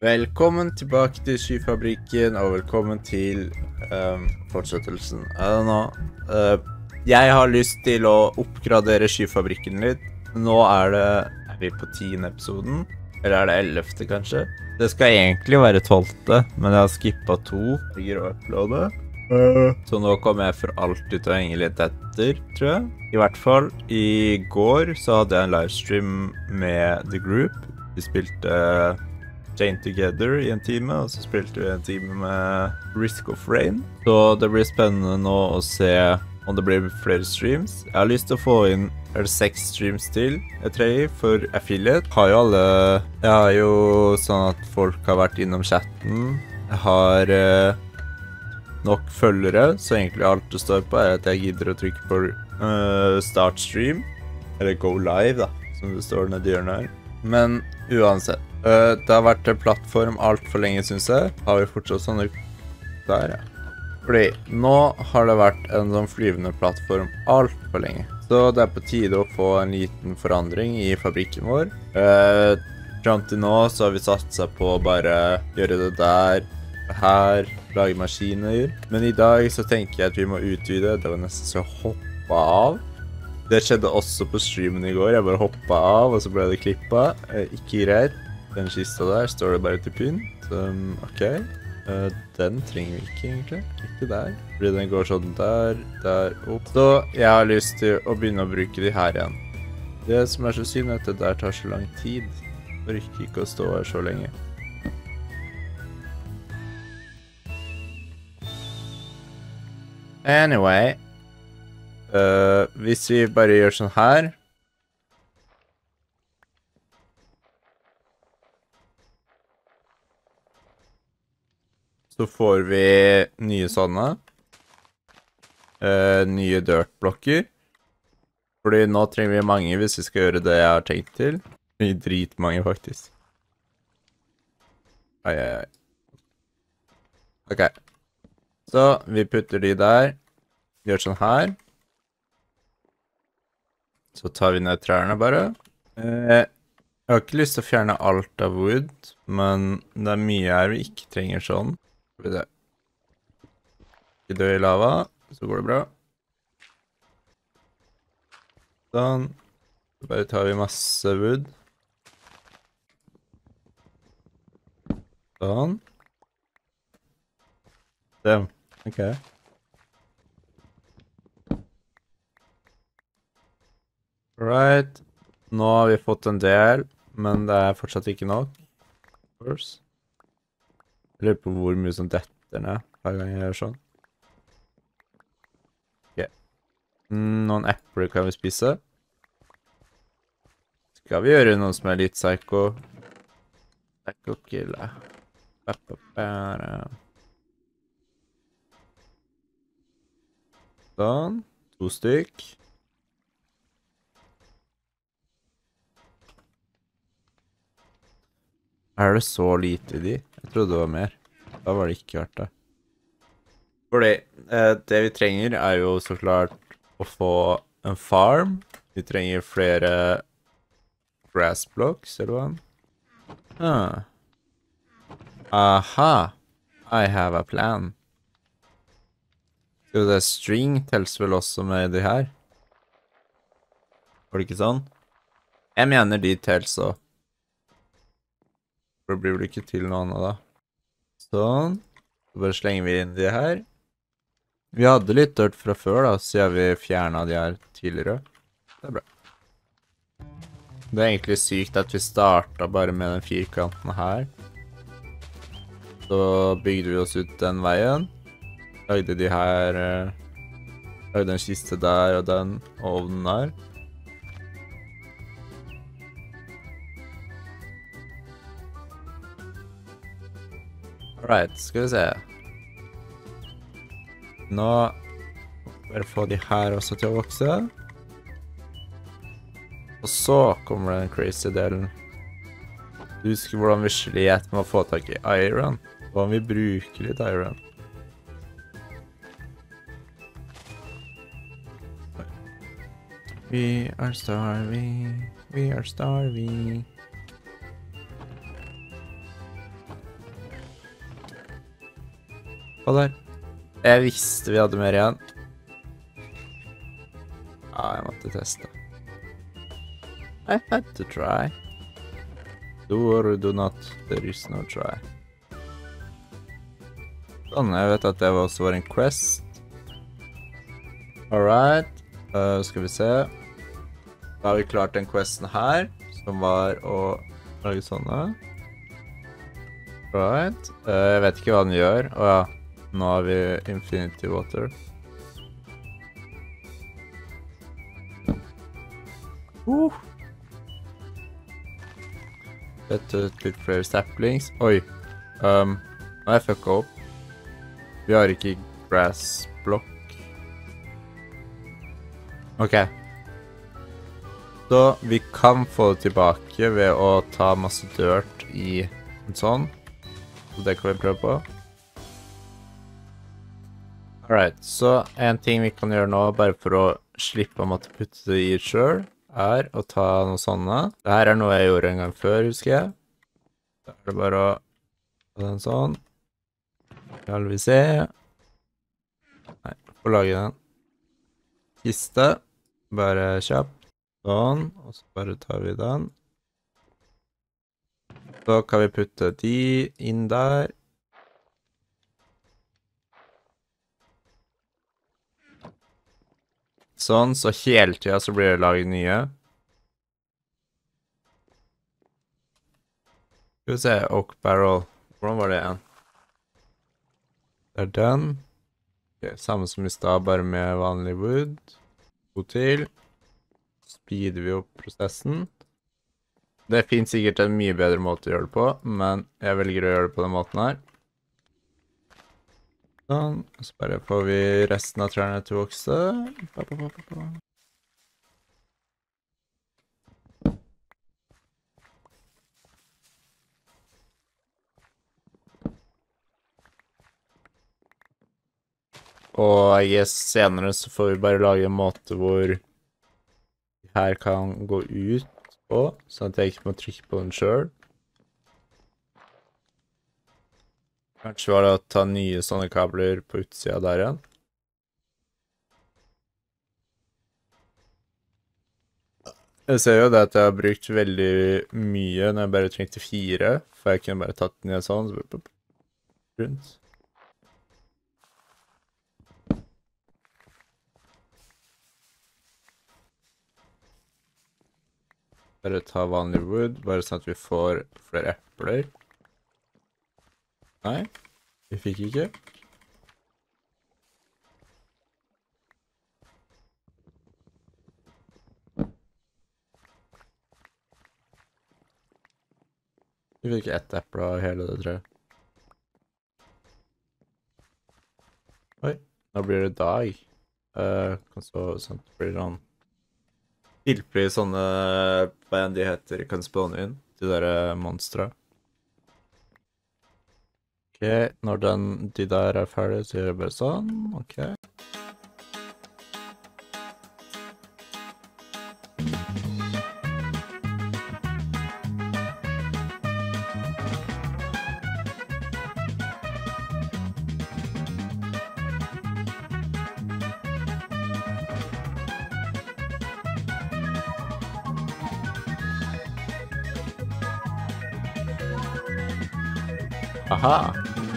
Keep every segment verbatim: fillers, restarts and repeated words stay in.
Velkommen tilbake til Skyfabrikken, og velkommen til um, fortsettelsen. I don't know. Uh, jeg har lyst til å oppgradere Skyfabrikken litt. Nå er det, er vi på tiende episoden, eller er det ellevte kanskje? Det skal egentlig være tolvte, men jeg har skippet to. Jeg å uploade. Uh. Så nå kommer jeg for alltid til å henge litt etter, tror jeg. I hvert fall, i går så hadde jeg en livestream med The Group. Vi spilte... Uh, Chain Together i en time, og så spilte vi en time med Risk of Rain. Så det blir spennende nå å se om det blir flere streams. Jeg har lyst til å få inn er det seks streams til jeg trenger for affiliate. Jeg har jo alle... Jeg har jo sånn at folk har vært innom chatten. Jeg har eh, nok følgere, så egentlig alt det står på er at jeg gidder å trykke på uh, start stream. Eller go live da, som det står nede i hjørnet her. Men uansett. Uh, det har vært en plattform alt for lenge, synes jeg. Har vi fortsatt sånn der, ja. Fordi nå har det vært en sånn flyvende plattform alt for lenge. Så det er på tide å få en liten forandring i fabrikken vår. Uh, Frem til nå så har vi satset på å bare gjøre det der, her, lage maskiner. Men i dag så tenker jeg at vi må utvide. Det var nesten så jeg hoppet av. Det skjedde også på streamen i går. Jeg bare hoppet av, og så ble det klippet. Uh, ikke greit. Den kista der står det bare til pynt. Um, ok. Uh, den trenger vi ikke egentlig. Ikke der. Fordi den går sånn der, der, opp. Så jeg har lyst til å begynne å bruke de her igjen. Det som er så synd er at det der tar så lang tid. Jeg orker ikke å stå her så lenge. Anyway. Uh, hvis vi bare gjør sånn her. Så får vi nye sånne. Uh, nye dirtblokker. Fordi nå trenger vi mange hvis vi skal gjøre det jeg har tenkt til. Vi er dritmange faktisk. Ai, ai, ai. Ok. Så vi putter de der. Gjør sånn her. Så tar vi ned trærne bare. Uh, jeg har ikke lyst til å fjerne alt av wood, men det er mye her vi ikke trenger sånn. Det. Ikke dø i lava, så går det bra. Sånn. Så bare tar vi masse wood. Sånn. Damn. Ok. Right. Nå har vi fått en del, men det er fortsatt ikke nok. Of course. Jeg lurer på hvor mye som detter ned hver gang jeg gjør sånn. Ok. Noen epler kan vi spise. Skal vi gjøre noe som er litt psycho? Psycho kille. Sånn. To stykk. Er det så lite i de? Jeg trodde det var mer. Da var det ikke verdt det. Fordi eh, det vi trenger er jo så klart å få en farm. Vi trenger flere grass blocks, eller hva? Ah. Aha. I have a plan. Skal det string tels vel også med de her? Var det ikke sånn? Jeg mener de tels også. For det blir vel ikke til noe annet da. Sånn. Så bare slenger vi inn de her. Vi hadde litt dirt fra før da, siden vi fjernet de her tidligere. Det er bra. Det er egentlig sykt at vi startet bare med den firkanten her. Så bygde vi oss ut den veien. Lagde de her... Lagde en kiste der og den ovnen der. Alright, skal vi se. Nå bare få de her også til å vokse. Og så kommer den crazy delen. Du husker hvordan vi slet med å få tak i iron. Hva om vi bruker litt iron? We are starving. We are starving. Hva der? Jeg visste vi hadde mer igjen. Ja, jeg måtte teste. I had to try. Do or do not, there is no try. Sånn, jeg vet at det også var en quest. Alright, uh, skal vi se. Da har vi klart den questen her, som var å lage sånne. Alright, uh, jeg vet ikke hva den gjør. Åja, nå har vi Infinity Water. Uh. Dette ut litt flere saplings. Oi, um, nå har jeg fucka opp. Vi har ikke grass block. Ok. Så vi kan få det tilbake ved å ta masse dirt i en sånn. Så det kan vi prøve på. Alright, så en ting vi kan gjøre nå, bare for å slippe å måtte putte det i selv, er å ta noe sånne. Dette er noe jeg gjorde en gang før, husker jeg. Da er det bare å ta den sånn. Skal vi se. Nei, få lage den. Kiste. Bare kjapp. Sånn. Og så bare tar vi den. Så kan vi putte de inn der. Sånn, så hele tiden så blir det laget nye. Skal vi se, Oak Barrel. Hvordan var det igjen? Det er den. Okay, samme som i sted, bare med vanlig wood. To til. Speeder vi opp prosessen. Det finnes sikkert en mye bedre måte å gjøre det på, men jeg velger å gjøre det på den måten her. Sånn, og så bare får vi resten av trærne til å vokse. Ba, ba, ba, ba, ba. Og jeg guess senere så får vi bare lage en måte hvor her kan gå ut på, sånn at jeg ikke må trykke på den selv. Kanskje var det å ta nye sånne kabler på utsida der igjen. Jeg ser jo det at jeg har brukt veldig mye når jeg bare trengte fire, for jeg kunne bare tatt den ned sånn, så rundt. Bare ta vanlig wood, bare sånn at vi får flere epler. Nei, vi fikk ikke. Vi fikk ett eple av hele det treet. Oi, nå blir det dag. Uh, kan så sånn, det blir sånn tilpelig sånne, hva enn de heter, kan spawne inn, de der monstre. Ok, når den, de der er ferdige, så gjør jeg bare sånn, ok. Aha.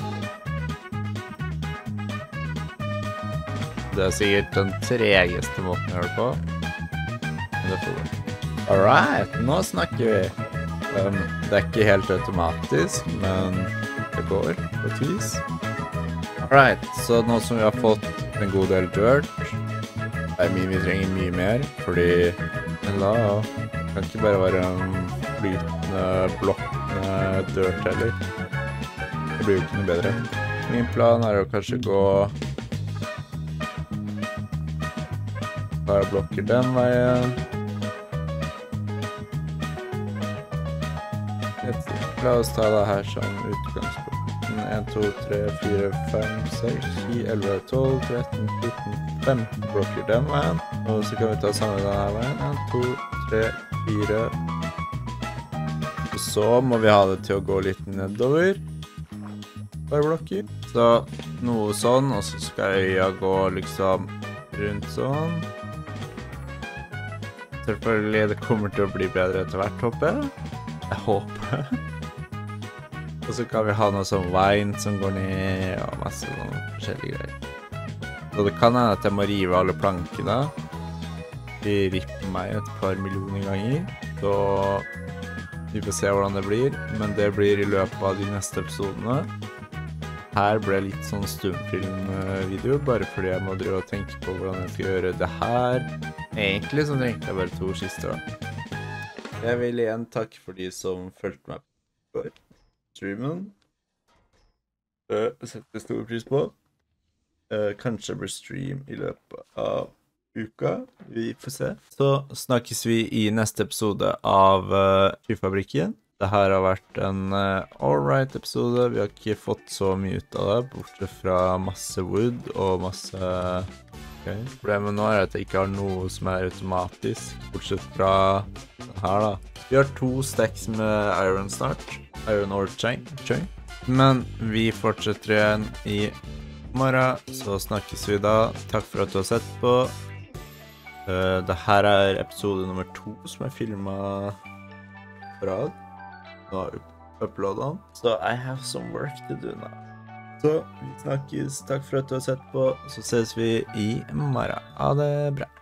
Det er sikkert den tregeste måten å gjøre det på. Men det får vi. Alright, nå snakker vi. Um, det er ikke helt automatisk, men det går på et vis. Alright, så nå som vi har fått en god del dirt, er mye, vi trenger mye mer, fordi la, kan ikke bare være en flytende blokk med dirt heller. Det blir jo ikke noe bedre. Min plan er å kanskje gå bare blokker den veien. La oss ta det her som utgangspunkt. en, to, tre, fire, fem, seks, ti, elleve, tolv, tretten, fjorten, femten blokker den veien. Og så kan vi ta sammen denne veien. en, to, tre, fire. Og så må vi ha det til å gå litt nedover. fireblokker. Så noe sånn, og så skal øya gå liksom rundt sånn. Selvfølgelig, det kommer til å bli bedre etter hvert, håper jeg. Jeg håper det. Og så kan vi ha noe sånn wine som går ned, og masse sånne forskjellige greier. Så det kan hende at jeg må rive alle plankene. De ripper meg et par millioner ganger, så vi får se hvordan det blir. Men det blir i løpet av de neste episodene. Her ble litt sånn stumfilmvideo, bare fordi jeg må drive og tenke på hvordan jeg skal gjøre det her. Egentlig så trengte jeg bare to kister da. Jeg vil igjen takke for de som følte meg på streamen. Jeg setter stor pris på. Kanskje blir stream i løpet av uka. Vi får se. Så snakkes vi i neste episode av Skyfabrikken. Det her har vært en alright episode. Vi har ikke fått så mye ut av det, bortsett fra masse wood og masse... Okay. Problemet nå er at jeg ikke har noe som er automatisk, bortsett fra den her da. Vi har to stacks med iron snart, iron ore chain, chain. Men vi fortsetter igjen i morgen, så snakkes vi da. Takk for at du har sett på. Uh, det her er episode nummer to som jeg filmet på rad. Nå har jeg uploadet den. Så I have some work to do now. Så vi snakkes. Takk for at du har sett på. Så ses vi i morgen. Ha det bra.